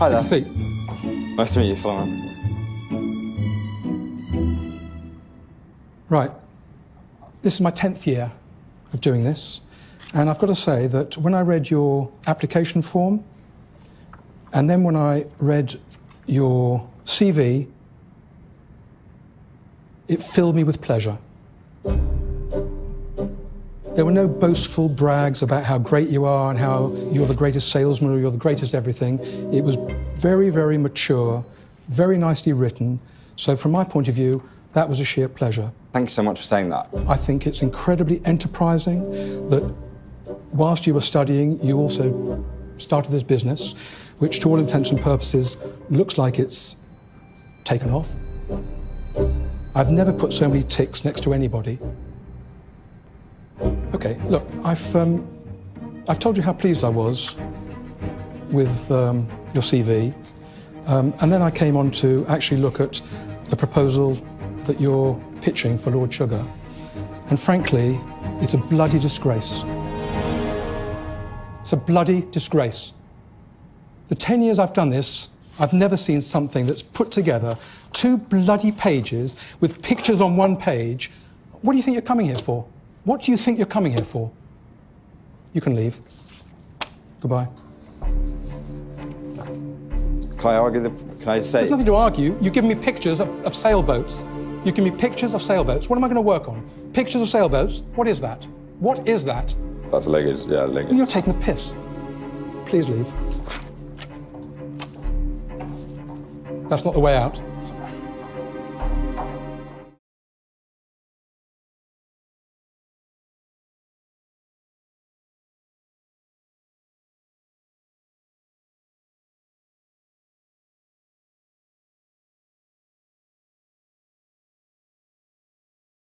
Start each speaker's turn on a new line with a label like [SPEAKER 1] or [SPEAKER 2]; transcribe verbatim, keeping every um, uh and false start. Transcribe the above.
[SPEAKER 1] Hi there.
[SPEAKER 2] Take a seat.
[SPEAKER 1] Nice to meet you, Solomon.
[SPEAKER 2] Right. This is my tenth year of doing this, and I've got to say that when I read your application form, and then when I read your C V, it filled me with pleasure. There were no boastful brags about how great you are and how you're the greatest salesman or you're the greatest everything. It was very, very mature, very nicely written. So from my point of view, that was a sheer pleasure.
[SPEAKER 1] Thank you so much for saying that.
[SPEAKER 2] I think it's incredibly enterprising that whilst you were studying, you also started this business, which to all intents and purposes looks like it's taken off. I've never put so many ticks next to anybody. Okay, look, I've, um, I've told you how pleased I was with um, your C V, um, and then I came on to actually look at the proposal that you're pitching for Lord Sugar, and frankly, it's a bloody disgrace. It's a bloody disgrace. The ten years I've done this, I've never seen something that's put together two bloody pages with pictures on one page. What do you think you're coming here for? What do you think you're coming here for? You can leave. Goodbye.
[SPEAKER 1] Can I argue the... Can I say...
[SPEAKER 2] There's nothing to argue. You've given me pictures of, of sailboats. You give me pictures of sailboats. What am I going to work on? Pictures of sailboats? What is that? What is that?
[SPEAKER 1] That's luggage, yeah, luggage.
[SPEAKER 2] You're taking the piss. Please leave. That's not the way out.